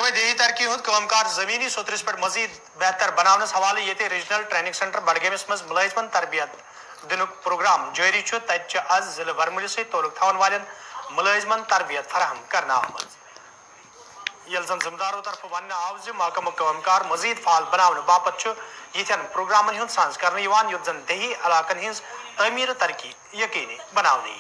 محکمہ دیہی ترقی ہند کامکار زمینی سطرس پہ مزید بہتر بناونس حوالہ یہ ریجنل ٹریننگ سینٹر بڈگامس مز ملازمن تربیت دنک پروگرام جاری تتہ آز ضلع ورمل ست تعلق تھون والن ملازمن تربیت فراہم کرنا آمد یل زن ذمہ دارو طرف ون آو محکمہ کامکار مزید فعال بنانے باپت یتھن پروگرامن ہند سانز کرنے یوت زن دیہی علاقن ہز تعمیر ترقی یقینی بنانے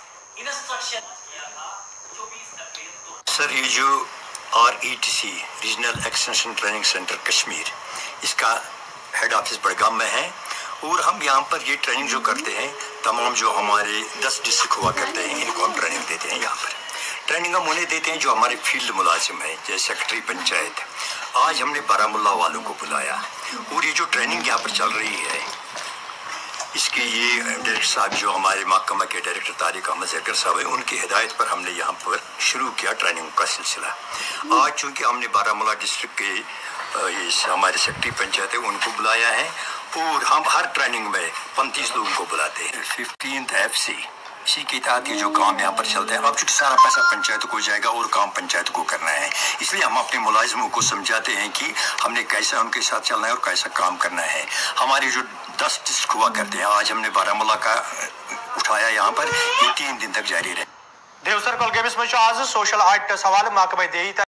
سر یہ جو RETC regional extension training centre Kashmir اس کا ہیڈ آفس بڑگام میں ہے اور ہم یہاں پر یہ ٹریننگ جو کرتے ہیں تمام جو ہمارے 10 ڈسٹرکٹ ہوا کرتے ہیں ان کو ہم ٹریننگ دیتے ہیں. یہاں پر ٹریننگ ہم انہیں دیتے ہیں جو ہمارے فیلڈ ملازم ہیں جیسے سیکرٹری پنچایت. آج ہم نے بارہمولہ والوں کو بلایا اور یہ جو ٹریننگ یہاں پر چل رہی ہے اس کے یہ ڈائریکٹر صاحب جو ہمارے محکمہ کے ڈائریکٹر طارق احمد زرگر صاحب ہیں ان کی ہدایت پر ہم نے یہاں پر شروع کیا ٹریننگ کا سلسلہ. آج چونکہ ہم نے بارہمولہ ڈسٹرکٹ کے ہمارے سیکرٹری پنچایت ہے ان کو بلایا ہے اور ہم ہر ٹریننگ میں 35 لوگوں کو بلاتے ہیں. 15th FC اسی کے تحت یہ جو کام یہاں پر چلتا ہے. اب چونکہ سارا پیسہ پنچایت کو جائے گا اور کام پنچایت کو کرنا ہے اس لیے ہم اپنے ملازموں کو سمجھاتے ہیں کہ ہم نے کیسا ان کے ساتھ چلنا ہے اور کیسا کام کرنا ہے. ہمارے جو 10 ڈسٹرکٹ ہوا کرتے ہیں آج ہم نے بارہمولہ کا اٹھایا یہاں پر یہ 3 دن تک جاری رہے. دیوسر کولگامس مز آز سوشل آڈٹس حوالہ محکمہ دیہی